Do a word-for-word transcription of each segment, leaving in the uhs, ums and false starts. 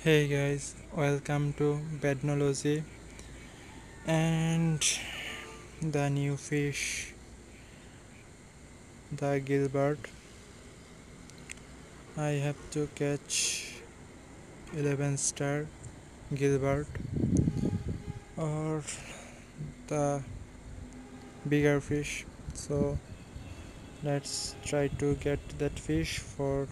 Hey guys, welcome to Bednology and the new fish, the Gilbert. I have to catch eleven star Gilbert or the bigger fish. So let's try to get that fish for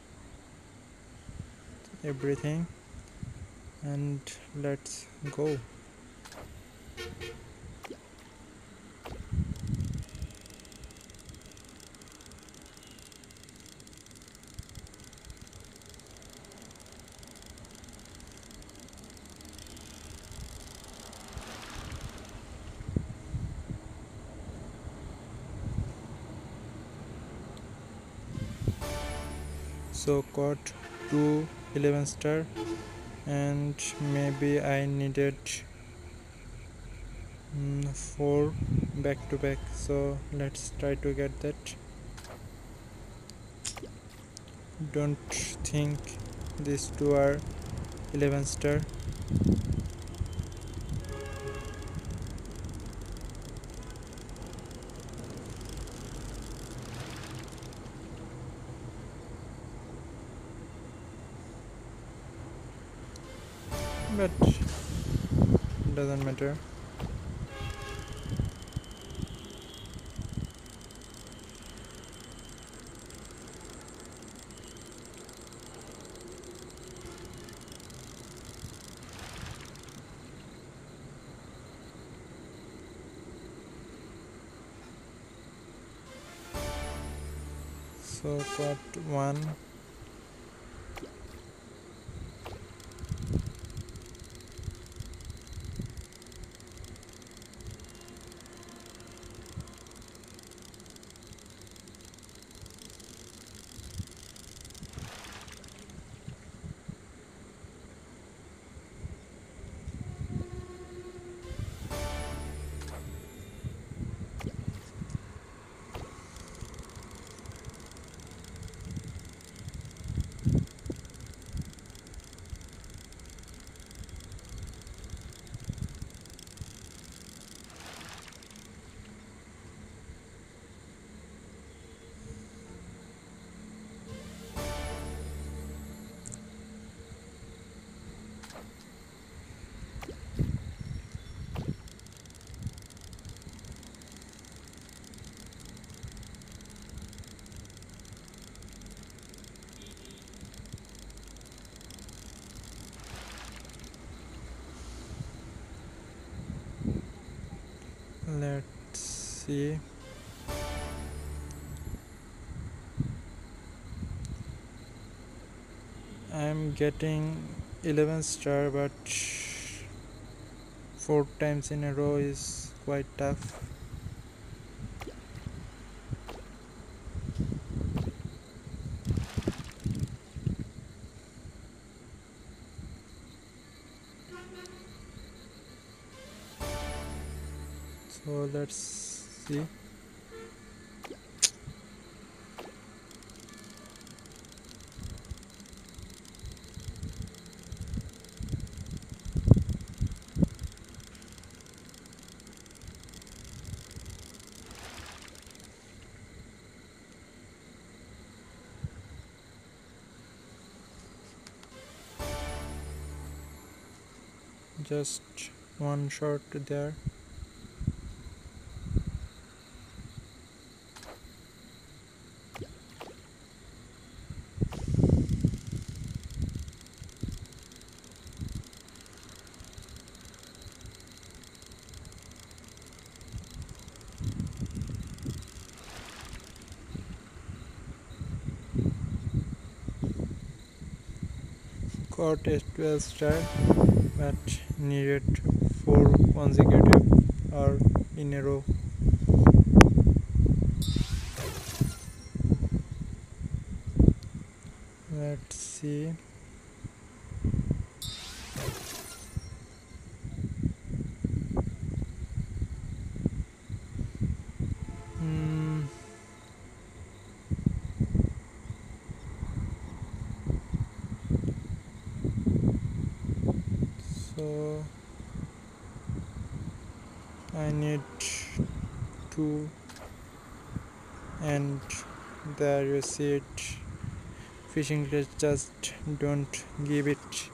everything and let's go. So caught two eleven star and maybe I needed mm, four back to back, so let's try to get that. Don't think these two are eleven star. But doesn't matter. So got one. Let's see. I'm getting eleven star, but four times in a row is quite tough. So let's see. Just one shot there. Caught a twelve star, but needed four consecutive or in a row. Let's see. Hmm. So I need two, and there you see it. Fishing glitch, just don't give it.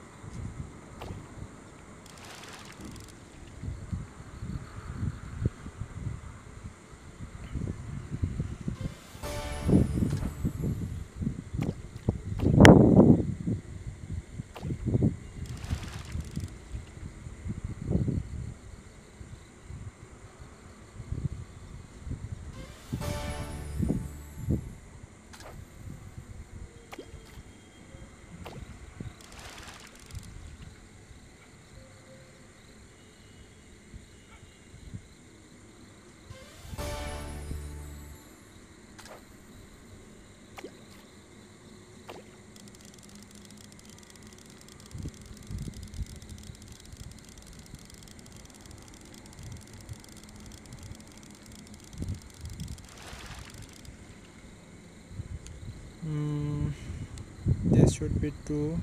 Mm, this should be two,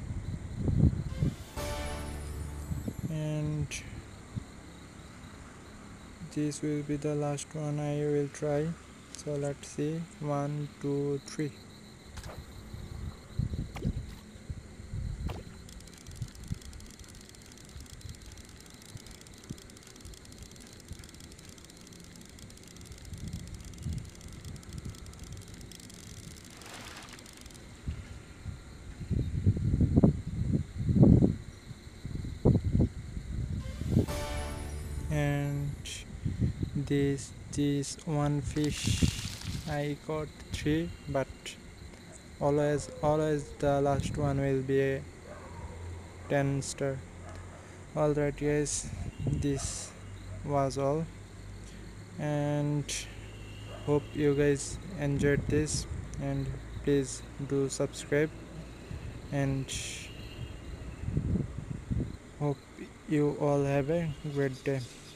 and this will be the last one I will try. So let's see. One, two, three. And this this one fish I got three, but always always the last one will be a ten star. Alright guys, this was all, and hope you guys enjoyed this, and please do subscribe, and hope you all have a great day.